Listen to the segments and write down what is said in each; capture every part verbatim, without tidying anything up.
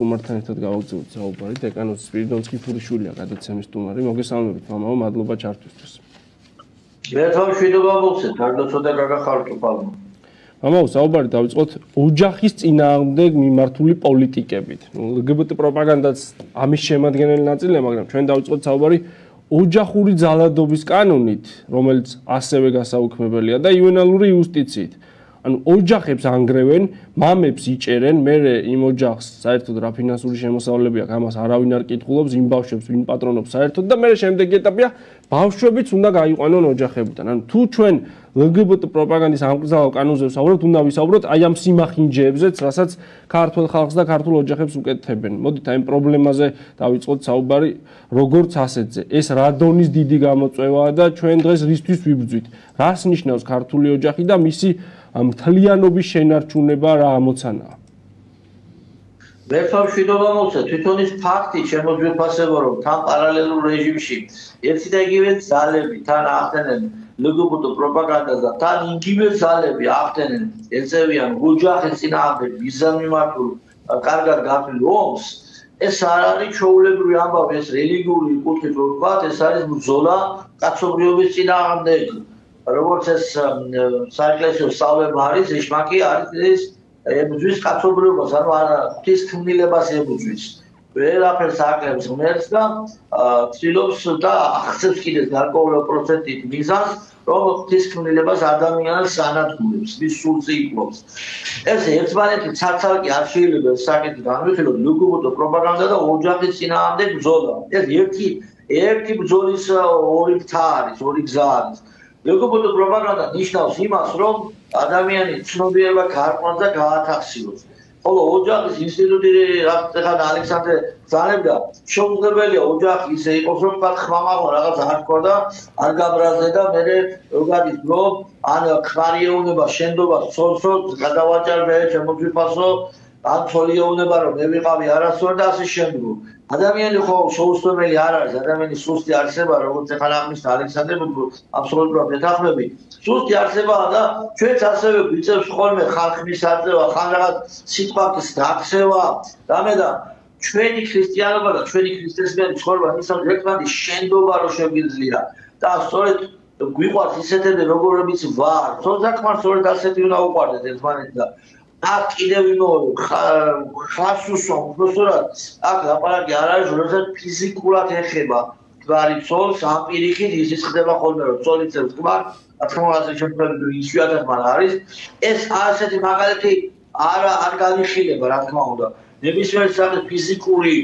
სტუმართან ერთად გავაგზავნეთ საუბარი. დეკანოს სპირიდონსკი ფურიშვილია გადაცემის სტუმარი. მოგესალმებით, მამაო, მადლობა ჩართვისთვის. ერთხელ მშვიდობა მოგცეთ, გარდაცვალება გაგახარჯო. მამაო, საუბარი დავიწყოთ ოჯახის წინააღმდეგ მიმართული პოლიტიკებით. ლგბტ პროპაგანდაც ამის შემადგენელი ნაწილია, მაგრამ ჩვენ დავიწყოთ საუბარი ოჯახური ძალადობის კანონით, რომელიც ასევე გასაუქმებელია და იუვენალური იუსტიციით. ანუ ოჯახებს ანგრევენ, მამებს იჭერენ, მე იმ ოჯახს საერთოდ რა ფინანსური შემოსავლები აქვს, ამას არავინ არ კითხულობს, იმ ბავშვებს ვინ პატრონობს საერთოდ და მე შემდეგი ეტაპია ბავშვებიც უნდა გაიყვანონ ოჯახებიდან. ანუ თუ ჩვენ ლგბტ პროპაგანდის ამკრძალავ კანონზე ვსაუბრობთ, უნდა ვისაუბროთ აი ამ სიმახინჯეებზეც, რასაც ქართულ ხალხს და ქართულ ოჯახებს უკეთებენ. მოდით აი ამ პრობლემაზე დავიწყოთ საუბარი, როგორც ასეთზე. ეს რა დონის დიდი გამოწვევაა და ჩვენ დღეს რისთვის ვიბრძვით? რას ნიშნავს ქართული ოჯახი და მისი მთლიანობის შენარჩუნება რა ამოცანაა? ერთხელ მშვიდობა მოგცეთ, თვითონ ის ფაქტი შემოგვიფასება, რომ თან პარალელურ რეჟიმში ერთი და იგივე ძალები თან ახდენენ ლგბტ პროპაგანდას და თან იგივე ძალები ახდენენ ეწევიან ოჯახის წინააღმდეგ მიზანმიმართულ კარგად გაფრთხილ ომს. ეს არ არის ჩვეულებრივი ამბავი, ეს რელიგიური კუთხით რო ვთქვათ, ეს არის ბრძოლა კაცობრიობის წინააღმდეგ. როგორც ეს საეკლესიო სწავლება არის, ეშმაკი არის ებრძვის კაცობრიობას, ანუ ღვთის ქმნილებას ებრძვის. ვერაფერს აკლებს ღმერთს და ცდილობს და აღწევს კიდევ გარკვეულ პროცენტით მიზანს, რომ ღვთის ქმნილებას ადამიანს ანადგურებს, მის სულზე იპყრობს. ეს ერთმანეთი ცალ-ცალკე არ შეიძლება ეს საკითხი განვიხილოთ, ლგბტ პროპაგანდა და ოჯახის წინააღმდეგ ბრძოლა. ეს ერთი ერთი ბრძოლის ორი მთა არის, ორი გზა არის. ლგბტ პროპაგანდა ნიშნავს იმას, რომ ადამიანი ცნობიერება გაარკვანს და გაათახსილოს. ხოლო ოჯახის ინსტიტუტი, რაც ახლა ალექსანდრე ძალებდა, შეუძლებელია ოჯახი ისე იყოს, რომ თქვა ხმამაღლა რაღაც არ თქვა და არ გაბრაზე და მე როგორიც რომ ან ქმარიეუნება, შენდობა, ცოლსო გადავაჭარბე, შემოგვიფასო, ან ცოლიეუნება რომ მე ვიყავი არასწორ და ასე შემდგომ. ადამიანი ხო შეუცვლელი არ არის, ადამიანი სუსტი არსება, როგორც ახლა აღნიშნა ალექსანდრე აბსოლუტურად მეთანხმები. სუსტი არსებაა და ჩვენც ასევე გვიწევს ხოლმე ხალხის აწევა, ხან რაღაც სიტყვის დაქცევა, რამე და ჩვენი ქრისტიანობა და ჩვენი ქრისტესმიანი ცხოვრება ნიშნავს ერთმანეთის შენდობა რო შეგვიძლია და სწორედ გვიყვარს ისეთები როგორებიც ვარ, თორსაკმარ სწორედ ასეთი უნდა უყვარდეთ ერთმანეთს და აქ კიდევ იმორი ხას უსვამ, უბრალოდ აქ ლაპარაკი არ არის, როდესაც ფიზიკურად ეხება გვარი ცოლს, ამ პირიქით ისიც ხდება ხოლმე, რომ ცოლი წევს გვარ, ათმოვაზე შემთხვევები იშვიათად მან არის, ეს ასეთი მაგალითი არ არ განიხილება, რა თქმა უნდა. ნებისმიერ სახის ფიზიკური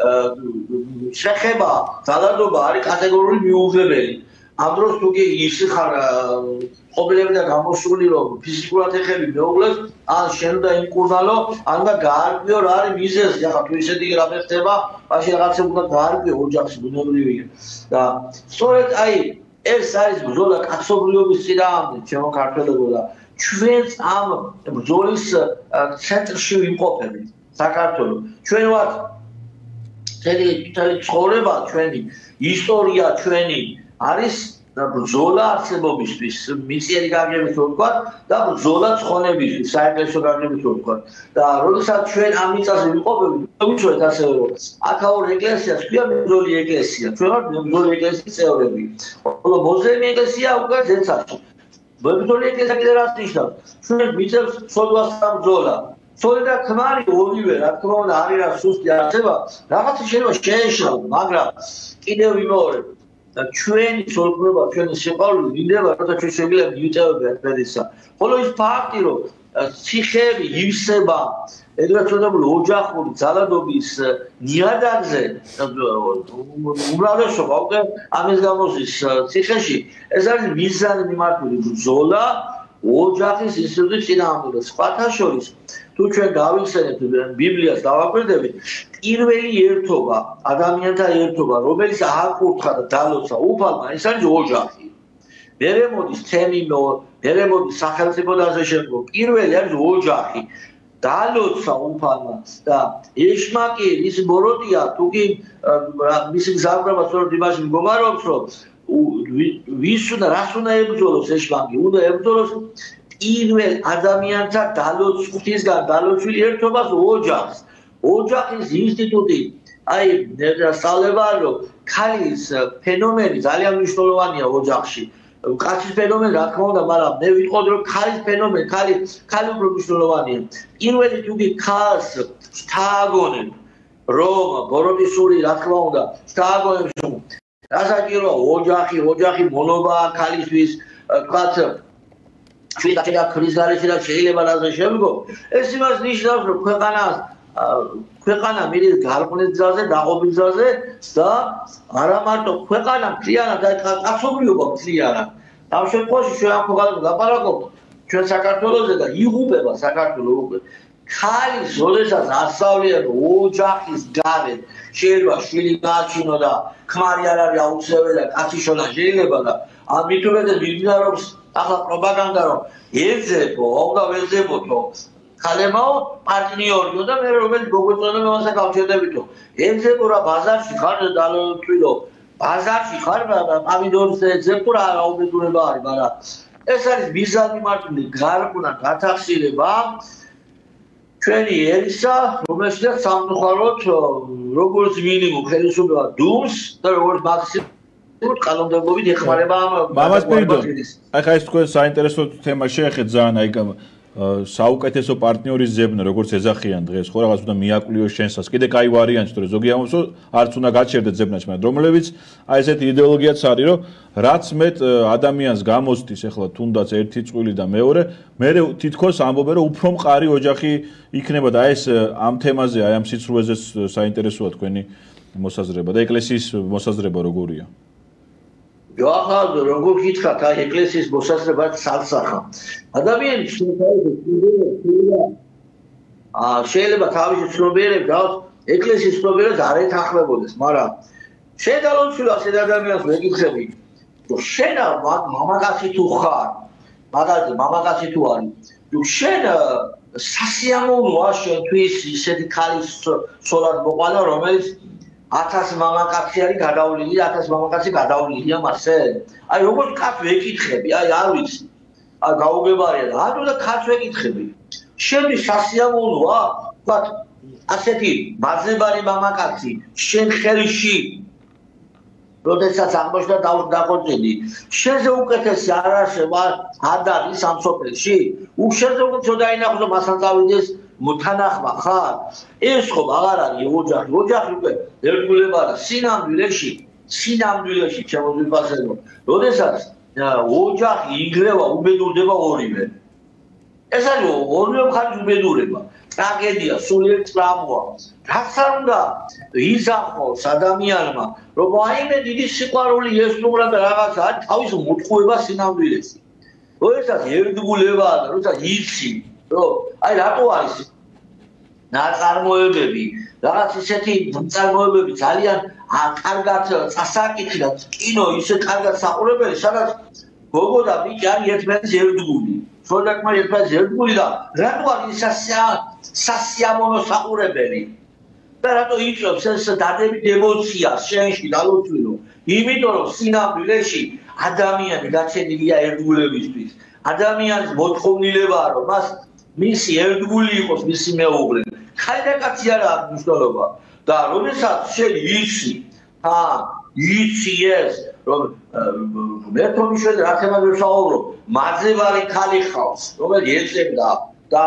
შეხება, ძალადობა არის კატეგორიული მიუღებელი. ამ დროს თუ კი ისე ხარ ყოველები და გამოსული რომ ფიზიკურად ეხები მეუღლეს, ან შენ და იმკურნალო, ან და გაარკვიო რა არის მიზეზი, ახლა თუ ისეთი რამე ხდება, მაშინ რაღაცა უნდა გაარკვიო ოჯახში ბუნებრივია. და სწორედ აი ეს არის ბრძოლა კაცობრიობის წინააღმდეგ, ჩემო ქართველებო და ჩვენც ამ ბრძოლის ცენტრში ვიმყოფებით, საქართველო. ჩვენ ვართ მთელი ცხოვრება ჩვენი, ისტორია ჩვენი არის ბრძოლა არსებობისთვის, მისიერი გაგებით რო ვთქვათ და ბრძოლა ცხონებისთვის, საეკლესიო გაგებით რო ვთქვათ. და როდესაც ჩვენ ამ მიწაზე ვიმყოფებით, ვიცით ასევე რომ აქაურ ეკლესიას ქვია ბრძოლი ეკლესია, ჩვენ ვართ ბრძოლი ეკლესიის წევრები. ხოლო მოზრდილი ეკლესია უკვე ზეცაში. ბრძოლი ეკლესია კიდე რას ნიშნავს? ჩვენ ვიცევს ცოდვას და ბრძოლა. ცოლი და ქმარი ორივე, რა თქმა უნდა, არის რა სუსტი არსება, რაღაცა შეიძლება შეეშალოს, მაგრამ კიდევ ვიმეორებ და ჩვენი სულყრობა, ჩვენი სიყვარული მინდება, როცა ჩვენ შეგიძლია მივიწევებათ παιδისა. ხოლო ის ფაქტი, რომ ციხეები ივსება ეგრეთ წოდებული ოჯახური ძალადობის ნიადაგზე, უმრავლესობა უკვე ამის გამოსის ციხეში, ეს არის მიზანი მიმართული ბრძოლა ოჯახის ინსტიტუტის წინააღმდეგ. სხვათა შორის, თუ ჩვენ გავიხსენებთ ბიბლიას დავაკვირდებით, პირველი ერთობა, ადამიანთა ერთობა, რომელიც აკურთხა და დალოცა უფალმა, ეს არის ოჯახი. მერე მოდის თემიმო, მერე მოდის სახელმწიფო და ასე შემდგომ. პირველი არის ოჯახი. დალოცა უფალმა და ეშმაკი ის მოროდია, თუ კი მისი გზავრება სწორედ იმაში მდგომარეობს, რომ ვის უნდა რას უნდა ებრძოლოს ეშმაკი, უნდა ებრძოლოს პირველ ადამიანთა დალოცვისგან დალოცვილი ერთობას ოჯახს. ოჯახის ინსტიტუტი აი სწავლება რომ ქალის ფენომენი ძალიან მნიშვნელოვანია ოჯახში. კაცის ფენომენი რა თქმა უნდა, მაგრამ მე ვიტყოდ რომ ქალის ფენომენი, ქალი ქალი უფრო მნიშვნელოვანია. პირველი თუკი ქალს შთააგონებ რომ ბოროტისული რა თქმა უნდა შთააგონებს რომ რასაჭიროა ოჯახი, ოჯახი მონობა ქალისთვის თქვათ შეიძლება ქრის გარეშე და შეიძლება რაზე შემდგომ ეს იმას ნიშნავს რომ ქვეყანას ქვეყანა მიდის გარყვნილ გზაზე, დაყოფის გზაზე და არა მარტო ქვეყანა მთლიანად და კაცობრიობა მთლიანად. ამ შემთხვევაში ჩვენ ამ ქვეყანაზე ლაპარაკობთ ჩვენ საქართველოზე და იღუპება საქართველო უკვე. ქალის როდესაც ასწავლია რომ ოჯახის გარეთ შეიძლება შვილი გააჩინო და ქმარი არ არის აუცილებელი და კაცი შოლა შეიძლება და ამით უმეტეს მიმდინარეობს ახლა პროპაგანდა რომ ეძებო, უნდა ვეძებოთო ქალებაო პარტნიორიო და მე რომელიც გოგოწონა მასა გავჩერდებითო ეძებო რა ბაზარში ხარ დალოთვილო ბაზარში ხარ და პამიდორს ეძებო რა აუბედურება არის მაგრამ ეს არის მიზანი მარტივი გარკვნა გათახსილება ჩვენი ერისა რომელშიც სამწუხაროდ როგორც მინიმუმ ხელისუფლება დუმს და როგორც მაქსიმუმ კანონმდებლობით ეხმარება ამ მამას პირდო აი ხა ეს თქვენ საინტერესო თემა შეეხეთ ძალიან აი საუკეთესო პარტნიორის ზებნა როგორც ეძახიან დღეს ხო რაღაც უნდა მიაკვლიო შენსას კიდე კაი ვარიანტი თუ ზოგი ამბობს რომ არც უნდა გაჩერდეთ ზებნაში მაგრამ რომლებიც აი ესეთი იდეოლოგიაც არის რომ რაც მეტ ადამიანს გამოსდის ახლა თუნდაც ერთი წვილი და მეორე მე თითქოს ამბობენ რომ უფრო მყარი ოჯახი იქნება და ეს ამ თემაზე აი ამ სიცრუეზე საინტერესოა თქვენი მოსაზრება და ეკლესიის მოსაზრება როგორია ახლა როგორ გითხრათ აი ეკლესიის მოსაზრება სალსახა ადამიანი შეიძლება თავისი ცნობიერებით გავს ეკლესიის ცნობიერებას არ ეთანხმებოდეს მაგრამ შედალოცვილ ასეთ ადამიანს ვეკითხები რომ შენ მამაკაცი თუ ხარ მაგალითად მამაკაცი თუ არის თუ შენ სასიამოვნოა შენთვის ისეთი ქალის ცოლად მოყვანა რომელიც ათას მამაკაცი არის გადავლილი, ათას მამაკაცი გადავლილია მასე. აი როგორ კაც ვეკითხები, აი არ ვიცი. აი გაუგებარია და ანუ და კაც ვეკითხები. შენი სასიამოვნოა, ვთქვათ, ასეთი მაძებარი მამაკაცი შენ ხელში როდესაც აღმოჩნდა დაყოწილი. შენზე უკეთესი არ არსება ადარი სამსოფელში. უშენზე უკეთესო დაინახო მასთან წავიდეს მოთანახმა ხარ ეს ხო აღარ არის ოჯახი ოჯახი უკვე ერთგულება და სინამდვილეში სინამდვილეში შემოგვიფასებო როდესაც ოჯახი იგრევა უბედურდება ორივე ეს არის ორივე მხარის უბედურება ტრაგედია სულიერ ტრამვა რაც არ უნდა იზახოს ადამიანმა რომ აიმე დიდი სიყვარული ესტუმრა და რაღაცა არის თავის მოტყუება სინამდვილეში როდესაც ერთგულებაა და როდესაც იცი რომ აი რატო არის ნაწარმოებები რაღაც ისეთი ნაწარმოებები ძალიან კარგად წასაკითხი და კინო ისე კარგად საყურებელი სადაც გოგო და ბიჭი არის ერთმანეთის ერთგული სოლდაკმა ერთმანეთის ერთგული და რატო არის სასიამოვნო საყურებელი და რატო იწვევს ეს დადებით ემოციას შენში დალოცვილო იმიტომ რომ სინამდვილეში ადამიანი გაჩენილია ერთგულებისთვის ადამიანის მოთხოვნილებაა რომ მას მისი ერთგული იყოს მისი მეუღლე ხაიდაკაცი არა აქვს მნიშვნელობა და როდესაც შენ იცი ა იცი ეს რომ მე თვითონ რა თემაზე ვსაუბრობ მაძებარი ხალი ხავს რომელიც ეწევდა და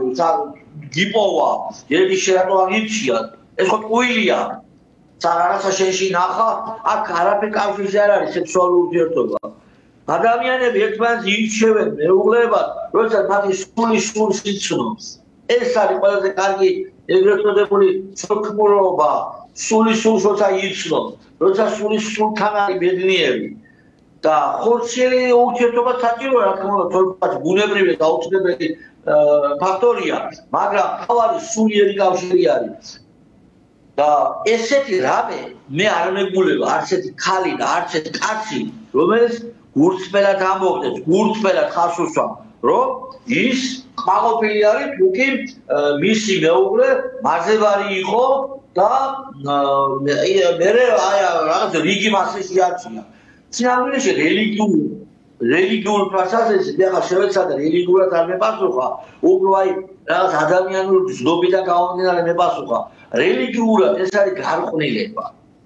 გიპოვა ერთი შერატო აღიჩია ეს ხო ტყუილია საღარასა შენში ნახა აქ არაფერი კავშირი არ არის სექსუალური ურთიერთობა ადამიანები ერთმანეთს ირჩევენ მეუღლებად, როდესაც მათი სული სულს იცნობს. ეს არის ყველაზე კარგი ეგრეთ წოდებული სოქმურობა, სული სულს როცა იცნობს, როცა სული სულთან არის ბედნიერი. და ხორციელი ურთიერთობა საჭიროა, რა თქმა უნდა, თორემ ბუნებრივი და აუცილებელი ფაქტორია, მაგრამ თავარი სულიერი კავშირი არის. და ესეთი რამე მე არ მეგულება, არც ერთი ქალი და არც ერთი კაცი, რომელიც გურწმელად ამბობს, გურწმელად ხას უსვამ, რომ ის ყმაყოფილი არის თუკი მისი მეუღლე მაძებარი იყო და მე აი რაღაც რიგი მასში შეარჩია. სინამდვილეში რელიგიურ რელიგიურ პროცესში ახლა შევეცადე რელიგიურად არ მეპასუხა, უფრო აი რაღაც ადამიანური ზნობიდან გამომდინარე მეპასუხა. რელიგიურად ეს არის გარყვნილება.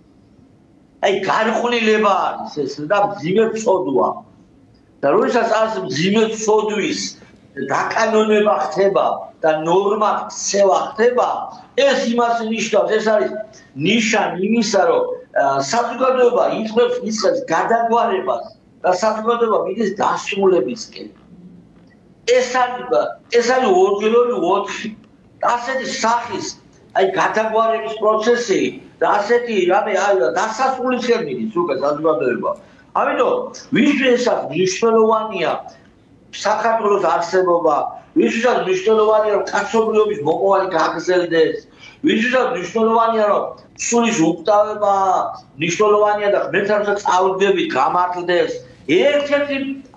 აი გარყვნილება არის ეს და მძიმე წოდვა. და როდესაც ამ მძიმე წოდვის დაკანონება ხდება და ნორმა ცევა ხდება, ეს იმას ნიშნავს, ეს არის ნიშანი იმისა, რომ საზოგადოება იწევს ისეთ გადაგვარებას და საზოგადოება მიდის დასრულებისკენ. ეს არის ეს არის ორგელოვანი ოთხი. ასეთი სახის აი გადაგვარების პროცესი და ასეთი რამე აი დასასრულისკენ მიდის უკვე საზოგადოება. ამიტომ ვისთვის მნიშვნელოვანია საქართველოს არსებობა, ვისაც მნიშვნელოვანია რომ კაცობრიობის მოყვარული გაგრძელდეს, ვისაც მნიშვნელოვანია რომ სულის უკტავება მნიშვნელოვანია და ღმერთთან წავდგებით გამართლდეს. ერთ-ერთი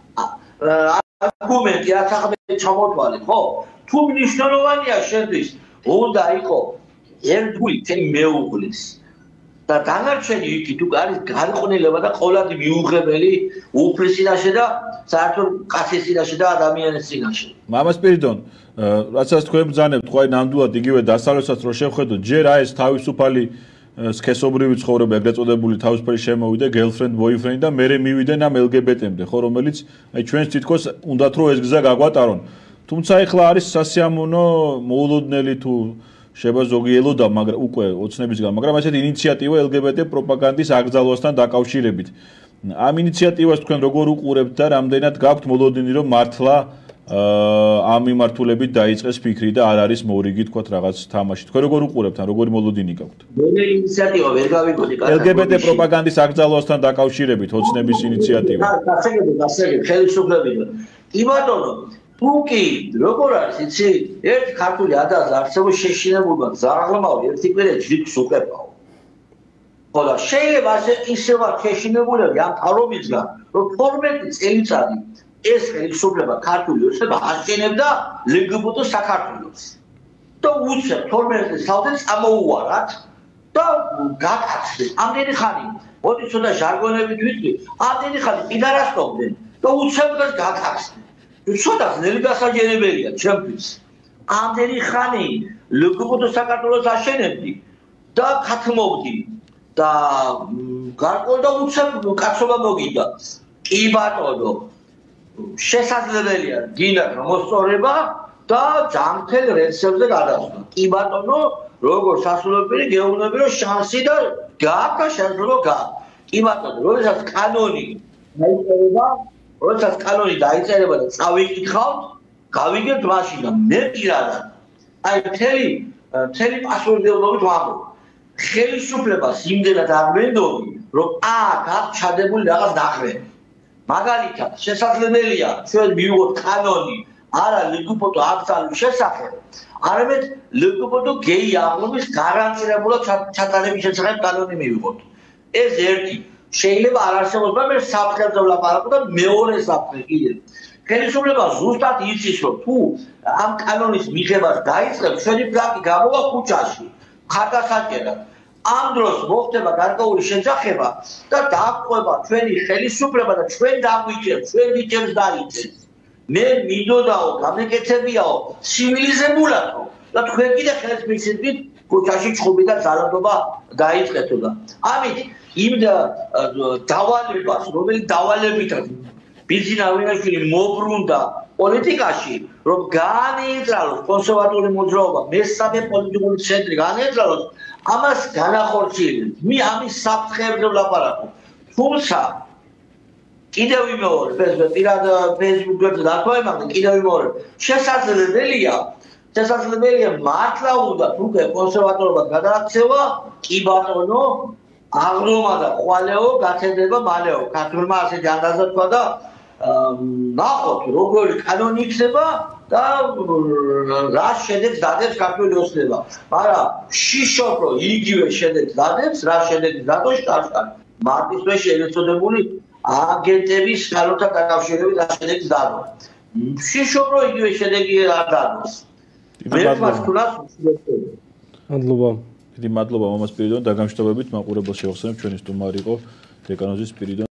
არგუმენტი რაც ახლა ჩამოთვალე, ხო? თუ მნიშვნელოვანია შენთვის, უნდა იყოს ერთგული თემი მეუღლის. და დანარჩენი იქით უკვე არის გარყვნილება და ყოვლადი მიუღებელი უფლის წინაშე და საერთოდ კაცის წინაშე და ადამიანის წინაშე. მამა სპირიდონ, რასაც თქვენ ბრძანებთ, ხო აი ნამდვილად იგივე დასავლეთსაც რო შევხედოთ, ჯერ აი ეს თავისუფალი სქესობრივი ცხოვრება, ეგრეთ წოდებული თავისუფალი შემოვიდა girlfriend boyfriend და მერე მივიდნენ ამ ელ გი ბი ტი-მდე, ხო, რომელიც აი ჩვენს თითქოს უნდათ რომ ეს გზა გაგვატარონ. თუმცა ეხლა არის სასიამოვნო მოულოდნელი თუ შეიძლება ზოგი ელოდა, მაგრამ უკვე ოცნებისგან, მაგრამ ასეთი ინიციატივა ელ გი ბი ტი პროპაგანდის აკრძალვასთან დაკავშირებით. ამ ინიციატივას თქვენ როგორ უყურებთ და რამდენად გაქვთ მოლოდინი რომ მართლა ამ მიმართულებით დაიწყეს ფიქრი და არ არის მორიგი თქვათ რაღაც თამაში. თქვენ როგორ უყურებთ ან როგორი მოლოდინი გაქვთ? მე ინიციატივა ვერ გავიგონი ელ გი ბი ტი პროპაგანდის აკრძალვასთან დაკავშირებით ოცნების ინიციატივა. გასაგები, გასაგები, ხელისუფლებიდან. კი ბატონო, თუკი როგორ არის იცი ერთ ქართული ადაზე არსებობს შეშინებულება ზაღლმავ ერთი კვირა ჯიქს უყებაო. ხოლო შეიძლება ასე ისევ შეშინებულები ამ თავრობისგან რომ თორმეტი წელიწადი ეს ხელისუფლება ქართული ოცნება აშენებდა ლ გბ ტ საქართველოს. და უცებ თორმეტი საათი წამოუვარათ და გაკაცდეს. ამდენი ხანი მოდი ცოტა ჟარგონებით ვიტყვი, ამდენი ხანი პიდარასტობდნენ და უცებდეს გაკაცდნენ. ცოტა ძნელი გასაჯერებელია ჩემთვის. ამდენი ხანი ლ გბ ტ საქართველოს აშენებდი და ქათმობდი და გარკვეულ და უცებ კაცობა მოგიდა. კი ბატონო, შესაძლებელია გინდა მოსწორება და ჯანმრთელ რეცეპტზე გადასვლა. კი ბატონო, როგორ სასულებელი გეუბნები რომ შანსი და გააკა შეიძლება გააკა. კი ბატონო, როდესაც კანონი დაიწერება, როდესაც კანონი დაიწერება და წავიკითხავთ, გავიგებთ მაშინ და მე პირადად აი მთელი მთელი პასუხისმგებლობით ვამბობ. ხელისუფლებას იმდენად არ მენდობი, რომ აქ აქ ჩადებული რაღაც დახრები. მაგალითად, შესაძლებელია ჩვენ მივიღოთ კანონი არა ლ გბ ტ აკრძალვის შესახებ, არამედ ლ გბ ტ გეი აღლობის გარანტირებულად ჩატარების შესახებ კანონი მივიღოთ. ეს ერთი. შეიძლება არ არსებობს, მაგრამ საფრთხეზე ვლაპარაკობ და მეორე საფრთხე კიდევ. ხელისუფლება ზუსტად იცის, რომ თუ ამ კანონის მიღებას დაიწყებს, ჩვენი პლაკი გამოვა ქუჩაში. ხარდასაჭერად. ამ დროს მოხდება გარკვეული შეჯახება და დააკვება ჩვენი ხელისუფლება და ჩვენ დაგვიჭერთ, ჩვენ ვიჭერთ დაიჭერთ. მე მინდოდაო, გამეკეთებიაო, ცივილიზებულადო და თქვენ კიდე ხელს მისცემთ ქუჩაში ჩხუბი და ძალადობა დაიწყეთო და ამით იმ დავალებას, რომელიც დავალებითაც ბიზინა ვინაშვილი მოbrunდა პოლიტიკაში, რომ განეიძრალოს კონსერვატული მოძრაობა, მესამე პოლიტიკური ცენტრი განეიძრალოს, ამას განახორციელებთ. მე ამის საფრთხეებზე ვლაპარაკობ. თუმცა კიდევ ვიმეორებ, ეს პირად Facebook-ზე დათვალებამდე კიდევ ვიმეორებ, შესაძლებელია, შესაძლებელია მართლა უნდა უკვე კონსერვატორობა გადააქცევა, კი ბატონო, აღრომა და ხვალეო გაცემდება მალეო. ქართულმა ასეთი ანდაზა თქვა და ნახოთ როგორი კანონი იქნება და რა შედეგს დადებს ქართული ოცნება. მაგრამ შიშობ რომ იგივე შედეგს დადებს, რა შედეგს დადოს შტატთან. მარტივე შეეცოდებული აგენტების ძალოთა დაკავშირებით რა შედეგს დადოს. შიშობ რომ იგივე შედეგი არ დადოს. მე მას ვქნას მადლობა. დიდი მადლობა მამა სპირიდონ, დაგამშვიდობებით მაყურებელს შევახსენებ ჩვენი სტუმარი იყო დეკანოზის სპირიდონ